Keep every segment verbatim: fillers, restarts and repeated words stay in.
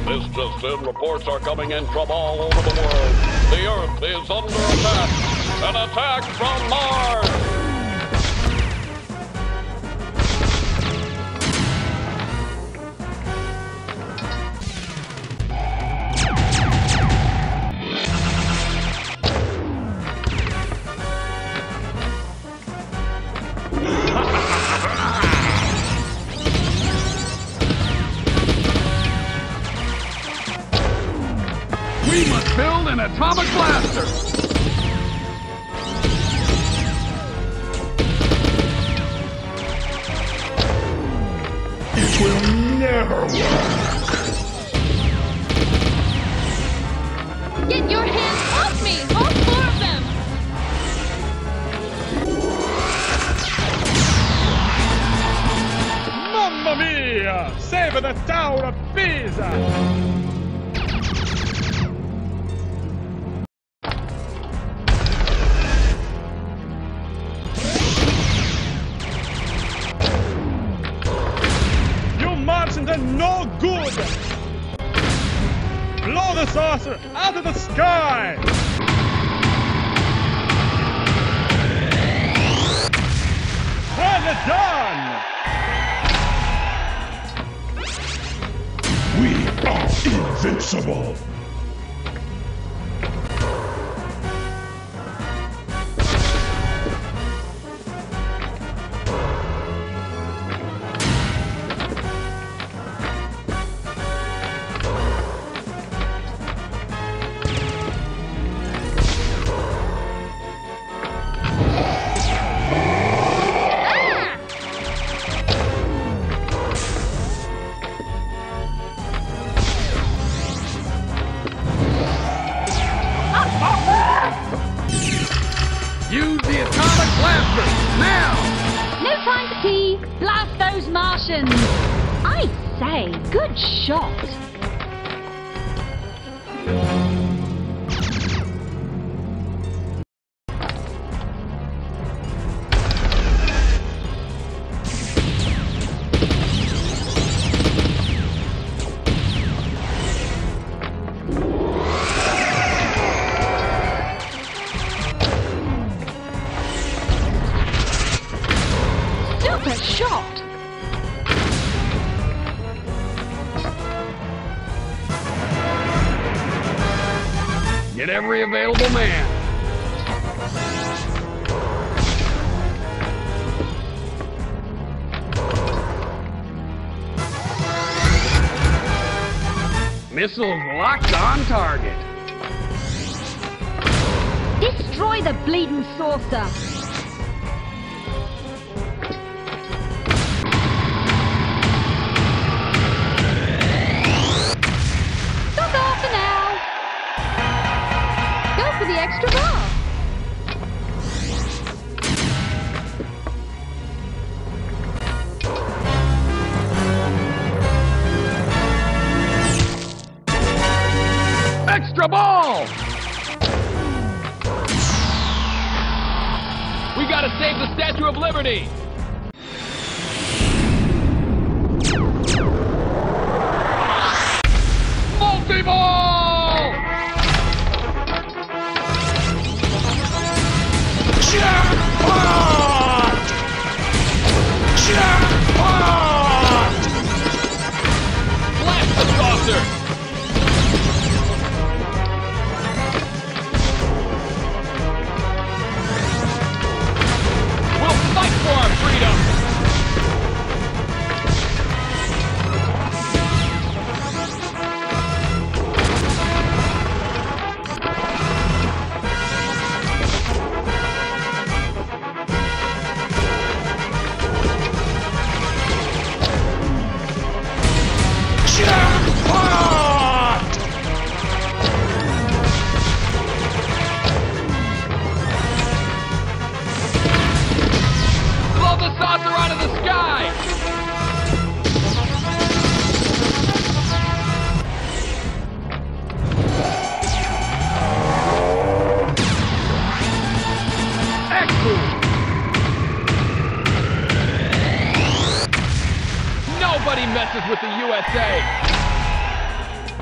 This just in, reports are coming in from all over the world. The Earth is under attack. An attack from Mars! We must build an atomic blaster! It will never work! Get your hands off me! All four of them! Mamma mia! Save the Tower of Pisa! They're no good! Blow the saucer out of the sky! And done! We are invincible! Use the atomic blaster, now! No time to pee! Blast those Martians! I say, good shot! Super shot! Get every available man! Missiles locked on target. Destroy the bleeding saucer! That's all for now! Go for the extra bar! Extra ball! We gotta save the Statue of Liberty! Multi-ball! Jackpot! Jackpot! Blast the saucer! Fight for our freedom! Jackpot! Blow the saucer out of the sky! Excellent! Nobody messes with the U S A!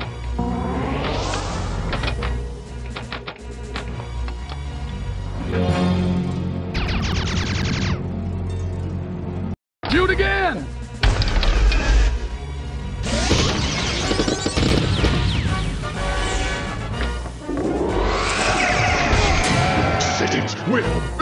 will